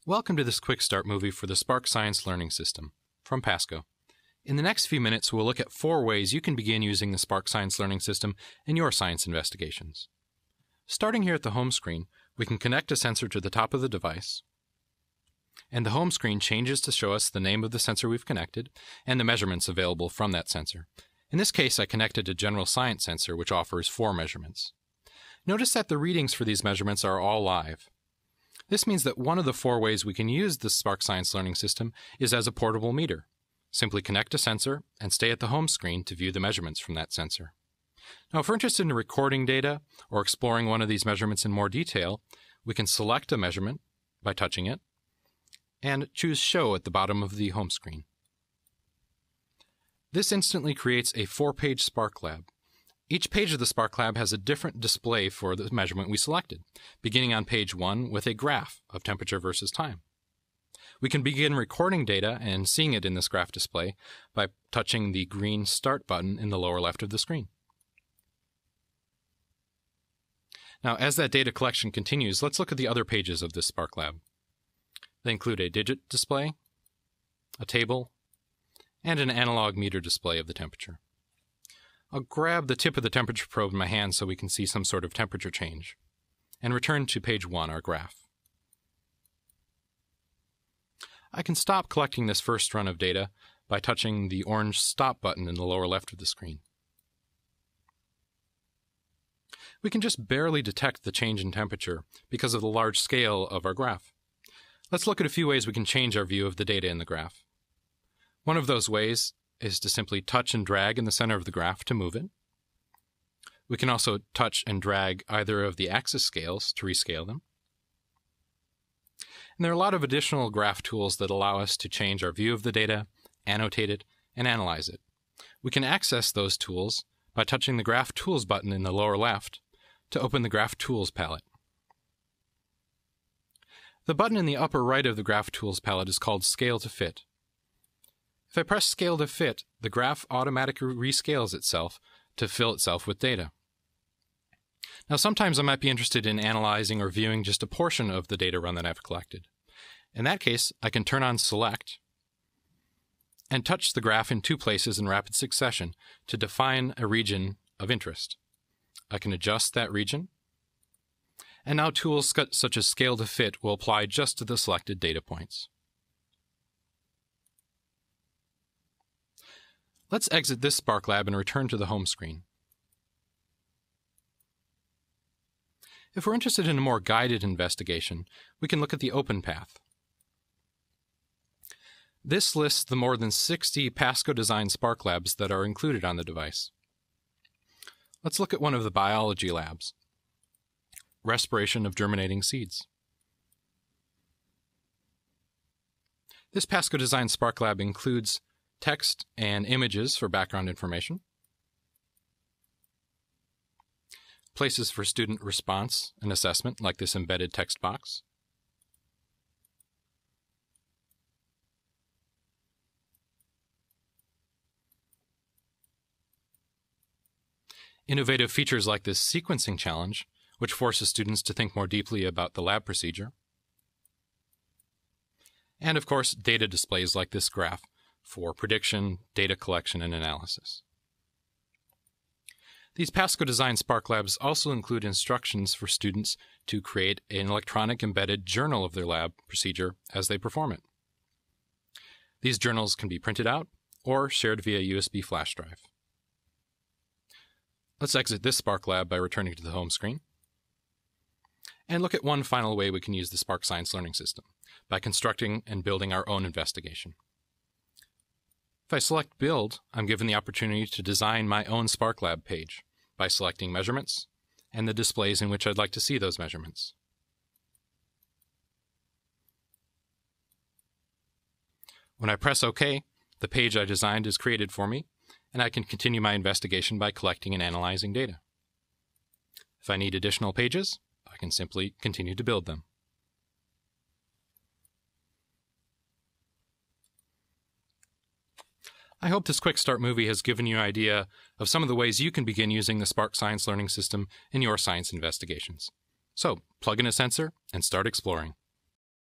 Welcome to this quick start movie for the Spark Science Learning System from PASCO. In the next few minutes, we'll look at 4 ways you can begin using the Spark Science Learning System in your science investigations. Starting here at the home screen, we can connect a sensor to the top of the device, and the home screen changes to show us the name of the sensor we've connected and the measurements available from that sensor. In this case, I connected a general science sensor, which offers 4 measurements. Notice that the readings for these measurements are all live. This means that one of the 4 ways we can use the Spark Science Learning System is as a portable meter. Simply connect a sensor and stay at the home screen to view the measurements from that sensor. Now, if we're interested in recording data or exploring one of these measurements in more detail, we can select a measurement by touching it and choose Show at the bottom of the home screen. This instantly creates a 4-page Spark Lab. Each page of the Spark Lab has a different display for the measurement we selected, beginning on page 1 with a graph of temperature versus time. We can begin recording data and seeing it in this graph display by touching the green Start button in the lower left of the screen. Now, as that data collection continues, let's look at the other pages of this Spark Lab. They include a digit display, a table, and an analog meter display of the temperature. I'll grab the tip of the temperature probe in my hand so we can see some sort of temperature change, and return to page 1, our graph. I can stop collecting this first run of data by touching the orange Stop button in the lower left of the screen. We can just barely detect the change in temperature because of the large scale of our graph. Let's look at a few ways we can change our view of the data in the graph. One of those ways is to simply touch and drag in the center of the graph to move it. We can also touch and drag either of the axis scales to rescale them. And there are a lot of additional graph tools that allow us to change our view of the data, annotate it, and analyze it. We can access those tools by touching the Graph Tools button in the lower left to open the Graph Tools palette. The button in the upper right of the Graph Tools palette is called Scale to Fit. If I press Scale to Fit, the graph automatically rescales itself to fill itself with data. Now, sometimes I might be interested in analyzing or viewing just a portion of the data run that I've collected. In that case, I can turn on Select and touch the graph in 2 places in rapid succession to define a region of interest. I can adjust that region, and now tools such as Scale to Fit will apply just to the selected data points. Let's exit this Spark Lab and return to the home screen. If we're interested in a more guided investigation, we can look at the Open path. This lists the more than 60 PASCO-designed Spark Labs that are included on the device. Let's look at one of the biology labs, respiration of germinating seeds. This PASCO-designed Spark Lab includes text and images for background information, places for student response and assessment, like this embedded text box, innovative features like this sequencing challenge, which forces students to think more deeply about the lab procedure, and of course, data displays like this graph for prediction, data collection, and analysis. These PASCO-designed Spark Labs also include instructions for students to create an electronic embedded journal of their lab procedure as they perform it. These journals can be printed out or shared via USB flash drive. Let's exit this Spark Lab by returning to the home screen and look at one final way we can use the Spark Science Learning System, by constructing and building our own investigation. If I select Build, I'm given the opportunity to design my own Spark Lab page by selecting measurements and the displays in which I'd like to see those measurements. When I press OK, the page I designed is created for me, and I can continue my investigation by collecting and analyzing data. If I need additional pages, I can simply continue to build them. I hope this quick start movie has given you an idea of some of the ways you can begin using the Spark Science Learning System in your science investigations. So, plug in a sensor and start exploring.